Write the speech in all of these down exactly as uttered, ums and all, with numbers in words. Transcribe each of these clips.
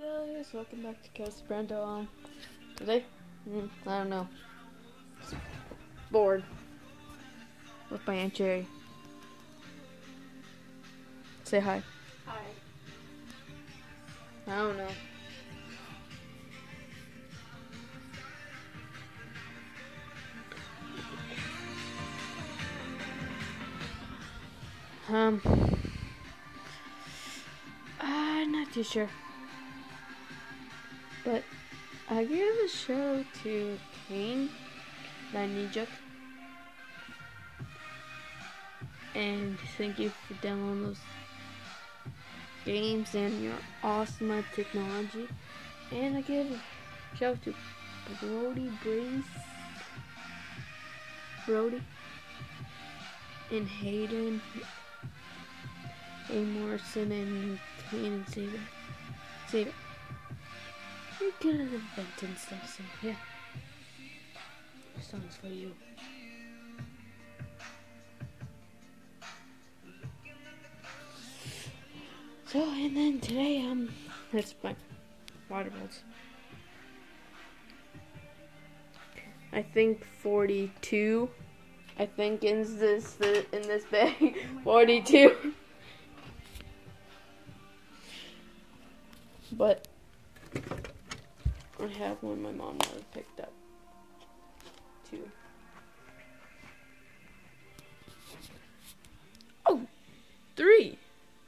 guys, welcome back to Chaos Brando. Um, today, mm, I don't know, bored with my Aunt Cherry. Say hi. Hi. I don't know. Um, I'm not too sure. But I give a shout out to Kane, Ninejuk, and thank you for downloading those games and your awesome at technology. And I give a shout out to Brody Brace, Brody, and Hayden, A. Morrison, and Kane and Saber. Saber. You're good at inventing stuff, so yeah. This song's for you. So, and then today, um, that's my water bottles. I think forty-two. I think in this in this bag, forty-two. But I have one my mom never picked up. Two. Oh, three.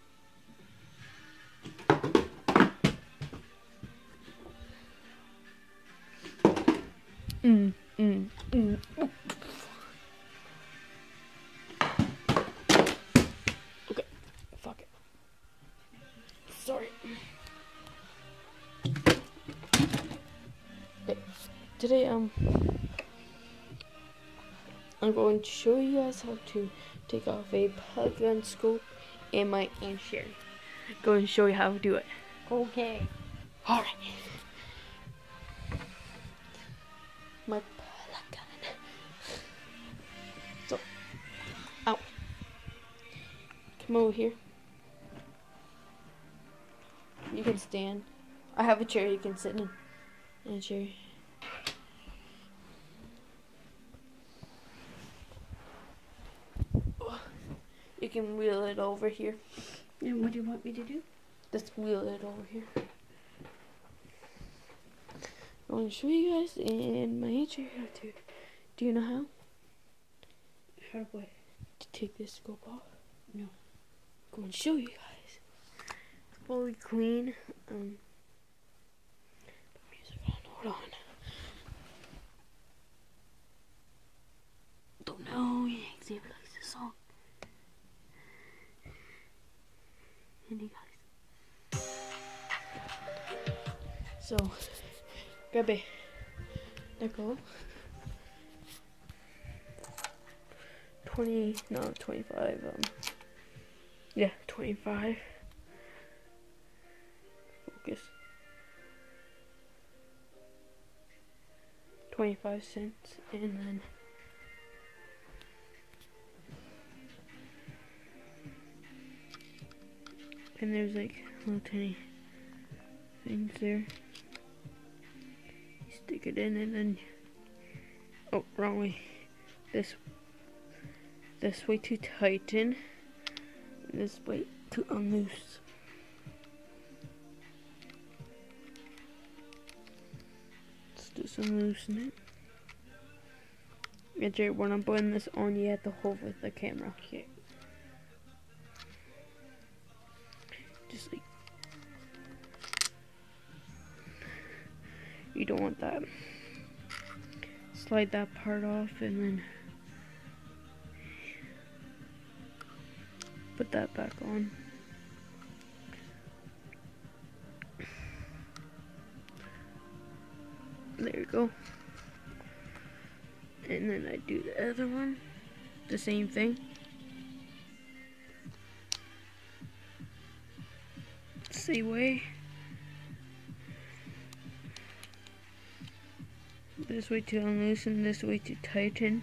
Mm, mm, mm. Okay, fuck it. Sorry. Okay. Today, um, I'm going to show you guys how to take off a polygon scope and my Aunt Cherry. Going to show you how to do it. Okay. Alright. My polygon. So, out. Come over here. You can stand. I have a chair you can sit in. And a chair. You can wheel it over here. And what do you want me to do? Just wheel it over here. I'm going to show you guys and my Aunt Cherry how to. Do you know how? How do I? To take this scope off? No. I'm going to show you guys. It's fully clean. Um, put music on. Hold on. Don't know. Yeah, see if it likes this song. And you guys. So, grab a nickel. twenty, no, twenty-five, um, yeah, twenty-five. Focus. twenty-five cents, and then and there's like little tiny things there. You stick it in and then, oh, wrong way. This, this way to tighten, and this way to unloose. Let's do some loosening. Yeah, Jerry, when I'm putting this on, you have to hold with the camera. Okay. Just like, you don't want that. Slide that part off and then put that back on. There you go. And then I do the other one, the same thing. Same way. This way to unloosen, this way to tighten.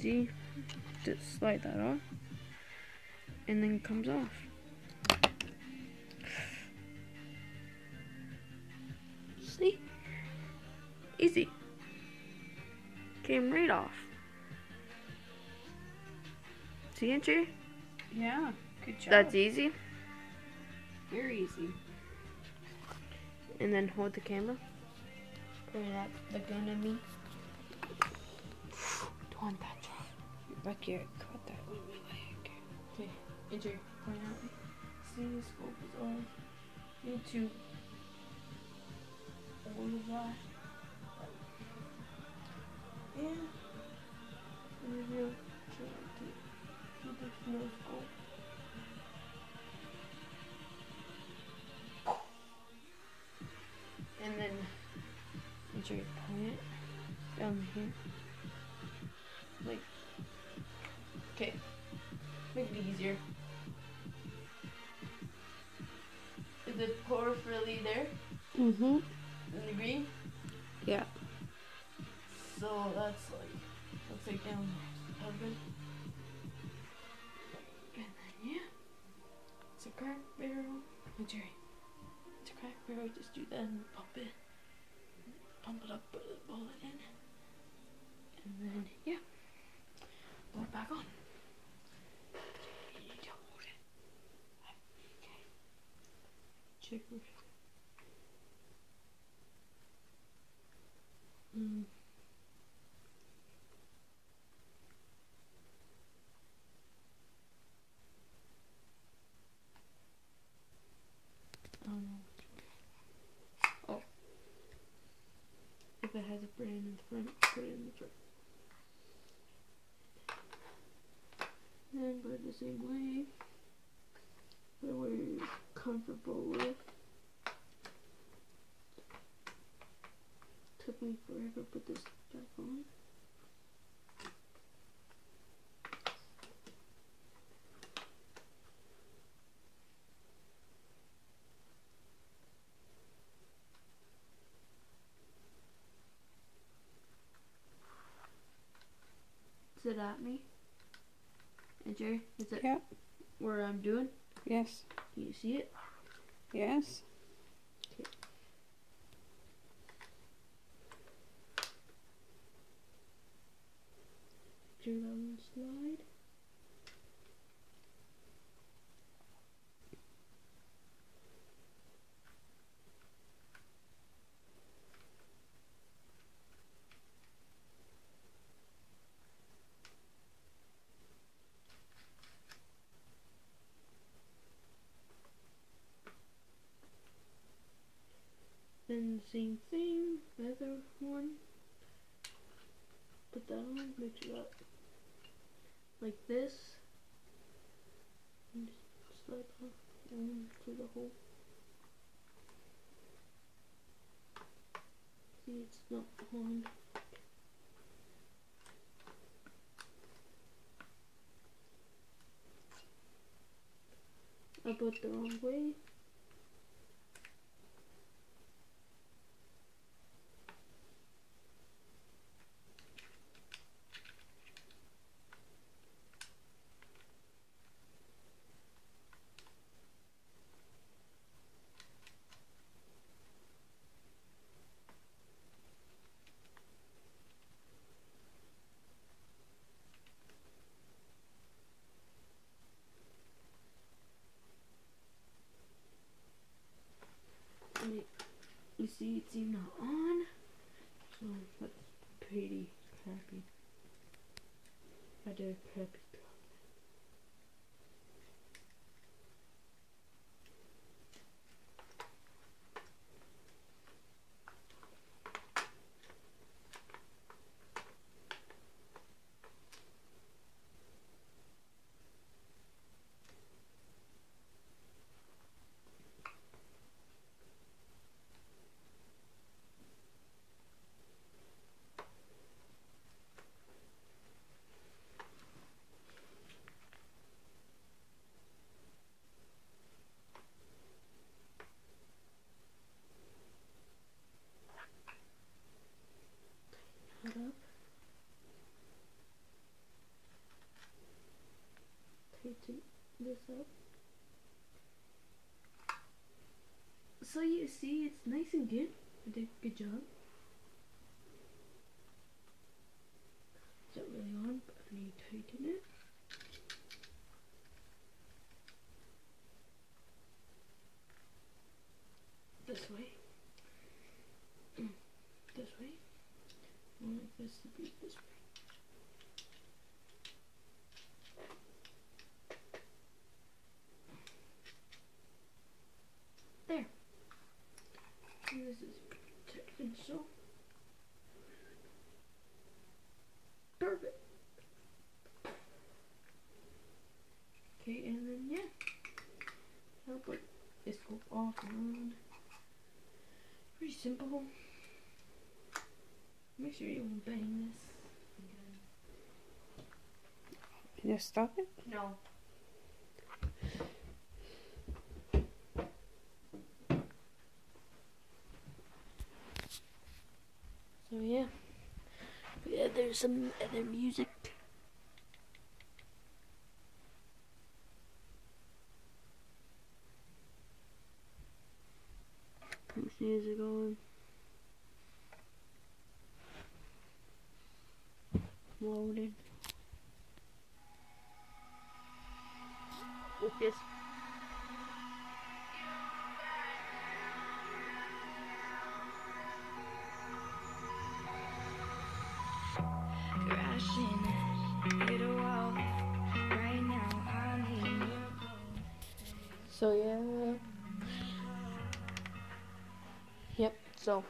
easy to slide that off, and then comes off. See? Easy. Came right off. See, Andrew? Yeah, good job. That's easy. Very easy. And then hold the camera. Point at the gun at me. Don't want that job. Back here, caught that with my leg. Okay, Andrew, point at me. See, the scope is on. Need to hold that. Yeah. And then you'll try to keep the no scope. And then make sure you point it down here. Like, okay, make it easier. Is the pore really there Mm-hmm. in the green? Yeah. So that's like, looks like down open. And then, yeah, it's a crack barrel. Oh, Jerry. It's a crack barrel, just do that and pump it. Pump it up, put the bullet in. And then, yeah, put it back on. You need to hold it. Okay. Check it. Mm. I don't know. Oh. If it has a brand in the front, put it in the front. Then put it the same way. That we're comfortable with. Took me forever to put this back on. Is it at me? And Jerry, is it Yeah. where I'm doing? Yes. Can you see it? Yes. Okay. Do that one slide. Then the same thing, the other one. Put that on, make sure that like this. And just slide off down to the hole. See, it's not on. I put the wrong way. And it, you see, it's even not on. So that's pretty crappy. I did a crappy job. lighten this up. So you see, it's nice and good. I did a good job. It's not really on, but I need to tighten it. This way. This way. I want like this to be this way. There. And this is protected, so perfect. Okay, and then yeah, I'll put this go off and on. Pretty simple. Make sure you don't bang this. Can you stop it? No. So yeah, yeah. There's some other music. Whose music on? Loaded. Focus. Crashing hit a wall. Right now I need your call. So yeah. Yep. So.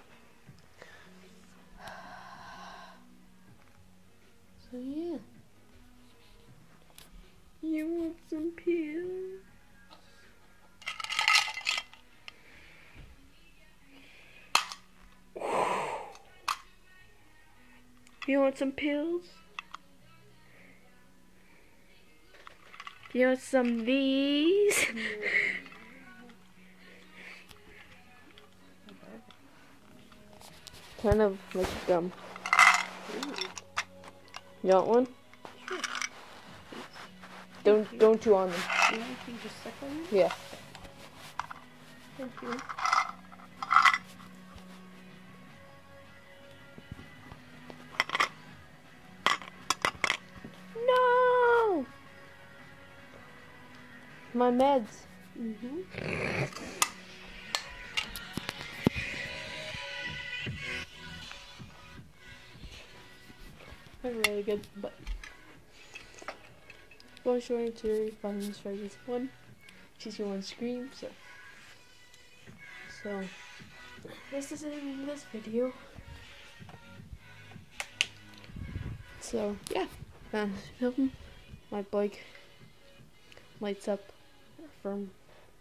So yeah. You want some pills? You want some pills? You want some of these? Kind of like gum. You want one? Sure. Don't don't chew on them. You want me to just suck on it? Yeah. Thank you. No. My meds. Mm-hmm. They're really good, but going showing to fun try this one. She's going to scream, so so this is it in this video. So yeah, uh, film my bike lights up from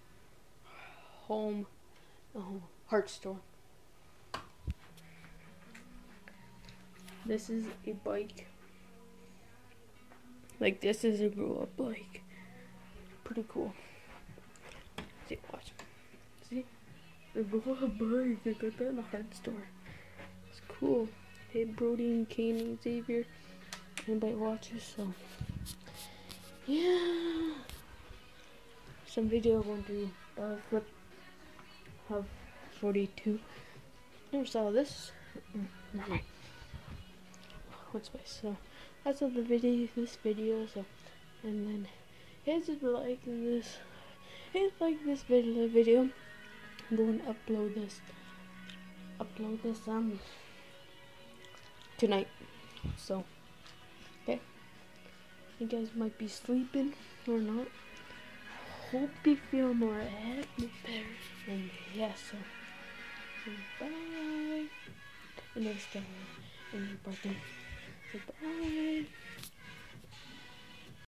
home, oh, Heart Store. This is a bike. Like this is a grow up bike. Pretty cool. See, watch. See? The grow up bike. I got that in the Heart Store. It's cool. Hey, Brody and Kane and Xavier. Anybody watches, so yeah. Some video I'm going to do uh, flip of forty-two. Never saw this. Mm, never mind. One space. So that's all the video. This video. So and then hit the like this. Hit like this video. Video. I'm going to upload this. Upload this um tonight. So okay. You guys might be sleeping or not. Hope you feel more happy better. And yeah, so, so bye. And next time in your birthday. So bye.